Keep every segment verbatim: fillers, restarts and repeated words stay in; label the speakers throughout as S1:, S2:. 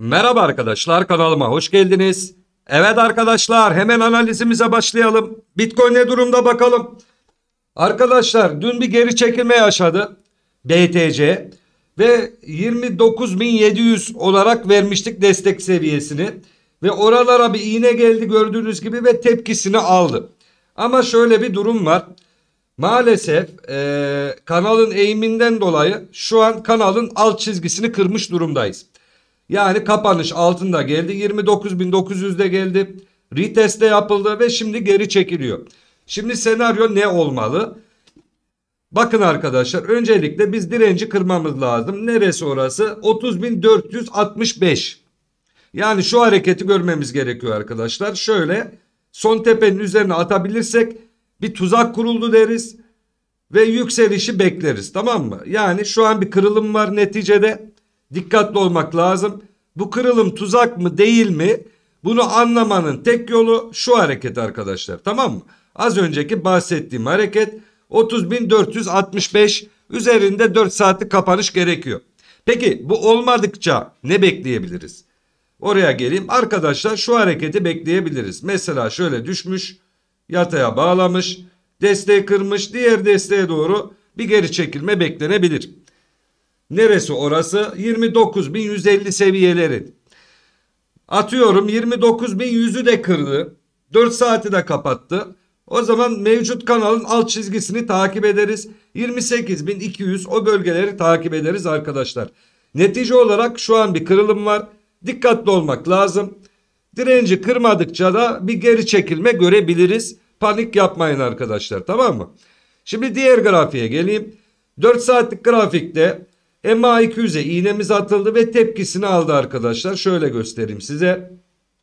S1: Merhaba arkadaşlar, kanalıma hoş geldiniz. Evet arkadaşlar, hemen analizimize başlayalım. Bitcoin ne durumda bakalım. Arkadaşlar dün bir geri çekilme yaşadı B T C ve yirmi dokuz bin yedi yüz olarak vermiştik destek seviyesini. Ve oralara bir iğne geldi gördüğünüz gibi ve tepkisini aldı. Ama şöyle bir durum var. Maalesef e, kanalın eğiminden dolayı şu an kanalın alt çizgisini kırmış durumdayız. Yani kapanış altında geldi. yirmi dokuz bin dokuz yüzde geldi. Retest de yapıldı ve şimdi geri çekiliyor. Şimdi senaryo ne olmalı? Bakın arkadaşlar, öncelikle biz direnci kırmamız lazım. Neresi orası? otuz bin dört yüz altmış beş. Yani şu hareketi görmemiz gerekiyor arkadaşlar. Şöyle son tepenin üzerine atabilirsek bir tuzak kuruldu deriz ve yükselişi bekleriz, tamam mı? Yani şu an bir kırılım var neticede. Dikkatli olmak lazım. Bu kırılım tuzak mı değil mi? Bunu anlamanın tek yolu şu hareket arkadaşlar, tamam mı? Az önceki bahsettiğim hareket otuz bin dört yüz altmış beş, üzerinde dört saatlik kapanış gerekiyor. Peki bu olmadıkça ne bekleyebiliriz? Oraya geleyim. Arkadaşlar şu hareketi bekleyebiliriz. Mesela şöyle düşmüş, yataya bağlamış, desteği kırmış, diğer desteğe doğru bir geri çekilme beklenebilir. Neresi orası? yirmi dokuz bin yüz elli seviyeleri. Atıyorum yirmi dokuz bin yüzü de kırdı. dört saati de kapattı. O zaman mevcut kanalın alt çizgisini takip ederiz. yirmi sekiz bin iki yüz, o bölgeleri takip ederiz arkadaşlar. Netice olarak şu an bir kırılım var. Dikkatli olmak lazım. Direnci kırmadıkça da bir geri çekilme görebiliriz. Panik yapmayın arkadaşlar, tamam mı? Şimdi diğer grafiğe geleyim. dört saatlik grafikte M A iki yüze iğnemiz atıldı ve tepkisini aldı arkadaşlar. Şöyle göstereyim size.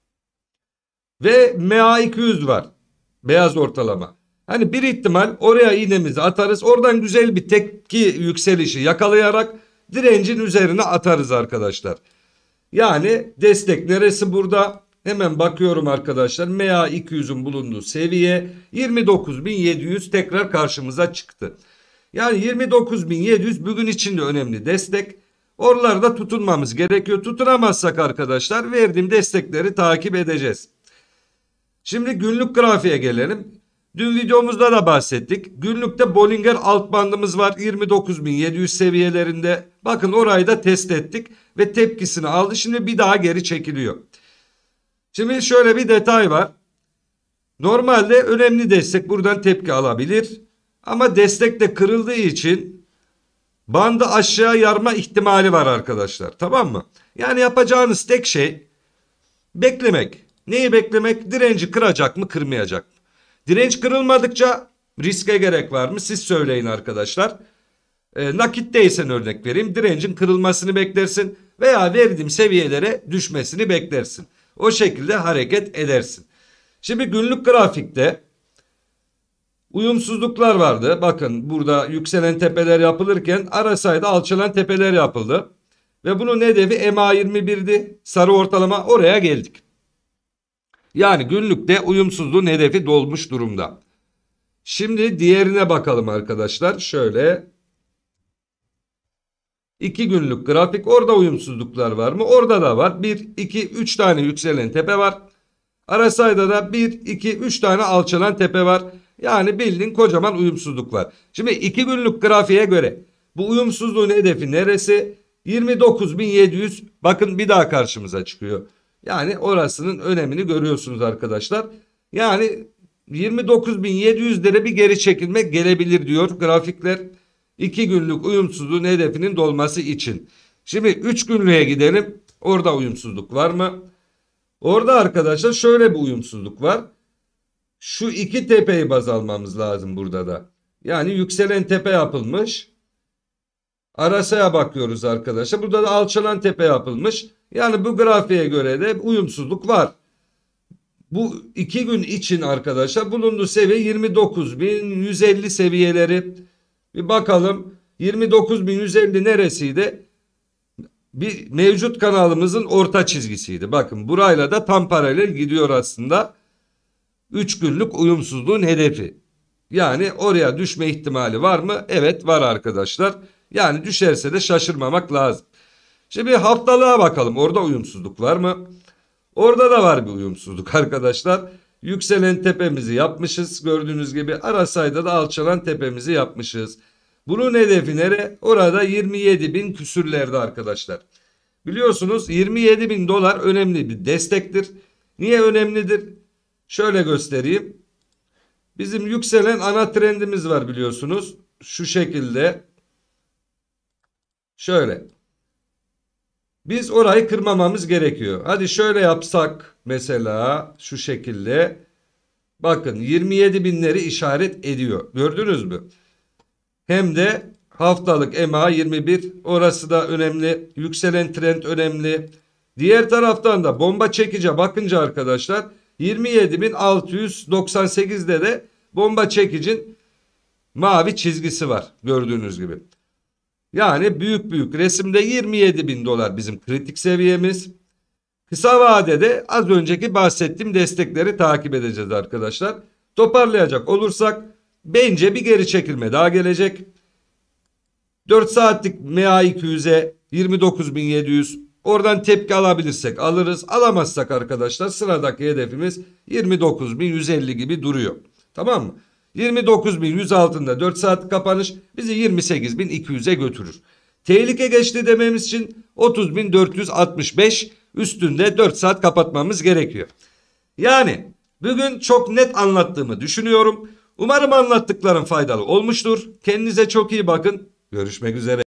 S1: Ve M A iki yüz var. Beyaz ortalama. Hani bir ihtimal oraya iğnemizi atarız. Oradan güzel bir tepki yükselişi yakalayarak direncin üzerine atarız arkadaşlar. Yani destek neresi burada? Hemen bakıyorum arkadaşlar. M A iki yüzün bulunduğu seviye yirmi dokuz bin yedi yüz tekrar karşımıza çıktı. Yani yirmi dokuz bin yedi yüz bugün için de önemli destek. Oralarda tutunmamız gerekiyor. Tutunamazsak arkadaşlar verdiğim destekleri takip edeceğiz. Şimdi günlük grafiğe gelelim. Dün videomuzda da bahsettik. Günlükte Bollinger alt bandımız var yirmi dokuz bin yedi yüz seviyelerinde. Bakın orayı da test ettik ve tepkisini aldı. Şimdi bir daha geri çekiliyor. Şimdi şöyle bir detay var. Normalde önemli destek buradan tepki alabilir. Ama destek de kırıldığı için bandı aşağı yarma ihtimali var arkadaşlar. Tamam mı? Yani yapacağınız tek şey beklemek. Neyi beklemek? Direnci kıracak mı, kırmayacak mı? Direnç kırılmadıkça riske gerek var mı? Siz söyleyin arkadaşlar. E, nakitteysen örnek vereyim. Direncin kırılmasını beklersin veya verdiğim seviyelere düşmesini beklersin. O şekilde hareket edersin. Şimdi günlük grafikte uyumsuzluklar vardı. Bakın burada yükselen tepeler yapılırken ara sayıda alçalan tepeler yapıldı. Ve bunun hedefi M A yirmi bir'di. Sarı ortalama, oraya geldik. Yani günlükte uyumsuzluğun hedefi dolmuş durumda. Şimdi diğerine bakalım arkadaşlar. Şöyle iki günlük grafik, orada uyumsuzluklar var mı? Orada da var. bir, iki, üç tane yükselen tepe var. Ara sayıda da bir, iki, üç tane alçalan tepe var. Yani bildiğin kocaman uyumsuzluk var. Şimdi iki günlük grafiğe göre bu uyumsuzluğun hedefi neresi? yirmi dokuz bin yedi yüz. Bakın bir daha karşımıza çıkıyor. Yani orasının önemini görüyorsunuz arkadaşlar. Yani yirmi dokuz bin yedi yüzlere bir geri çekilme gelebilir diyor grafikler. iki günlük uyumsuzluğun hedefinin dolması için. Şimdi üç günlüğe gidelim. Orada uyumsuzluk var mı? Orada arkadaşlar şöyle bir uyumsuzluk var. Şu iki tepeyi baz almamız lazım burada da. Yani yükselen tepe yapılmış. Arasaya bakıyoruz arkadaşlar. Burada da alçalan tepe yapılmış. Yani bu grafiğe göre de uyumsuzluk var. Bu iki gün için arkadaşlar bulunduğu seviye yirmi dokuz bin yüz elli seviyeleri. Bir bakalım yirmi dokuz bin yüz elli neresiydi? Bir mevcut kanalımızın orta çizgisiydi. Bakın burayla da tam paralel gidiyor aslında. üç günlük uyumsuzluğun hedefi. Yani oraya düşme ihtimali var mı? Evet var arkadaşlar. Yani düşerse de şaşırmamak lazım. Şimdi haftalığa bakalım. Orada uyumsuzluk var mı? Orada da var bir uyumsuzluk arkadaşlar. Yükselen tepemizi yapmışız. Gördüğünüz gibi ara sayıda da alçalan tepemizi yapmışız. Bunun hedefi nere? Orada yirmi yedi bin küsürlerde arkadaşlar. Biliyorsunuz yirmi yedi bin dolar önemli bir destektir. Niye önemlidir? Şöyle göstereyim. Bizim yükselen ana trendimiz var biliyorsunuz. Şu şekilde. Şöyle. Biz orayı kırmamamız gerekiyor. Hadi şöyle yapsak mesela şu şekilde. Bakın yirmi yedi binleri işaret ediyor. Gördünüz mü? Hem de haftalık E M A yirmi bir, orası da önemli. Yükselen trend önemli. Diğer taraftan da bomba çekice bakınca arkadaşlar yirmi yedi bin altı yüz doksan sekizde de bomba çekicin mavi çizgisi var gördüğünüz gibi. Yani büyük büyük resimde yirmi yedi bin dolar bizim kritik seviyemiz. Kısa vadede az önceki bahsettiğim destekleri takip edeceğiz arkadaşlar. Toparlayacak olursak bence bir geri çekilme daha gelecek. dört saatlik M A iki yüze yirmi dokuz bin yedi yüz, oradan tepki alabilirsek alırız. Alamazsak arkadaşlar sıradaki hedefimiz yirmi dokuz bin yüz elli gibi duruyor. Tamam mı? yirmi dokuz bin yüz altında dört saat kapanış bizi yirmi sekiz bin iki yüze götürür. Tehlike geçti dememiz için otuz bin dört yüz altmış beş üstünde dört saat kapatmamız gerekiyor. Yani bugün çok net anlattığımı düşünüyorum. Umarım anlattıklarım faydalı olmuştur. Kendinize çok iyi bakın. Görüşmek üzere.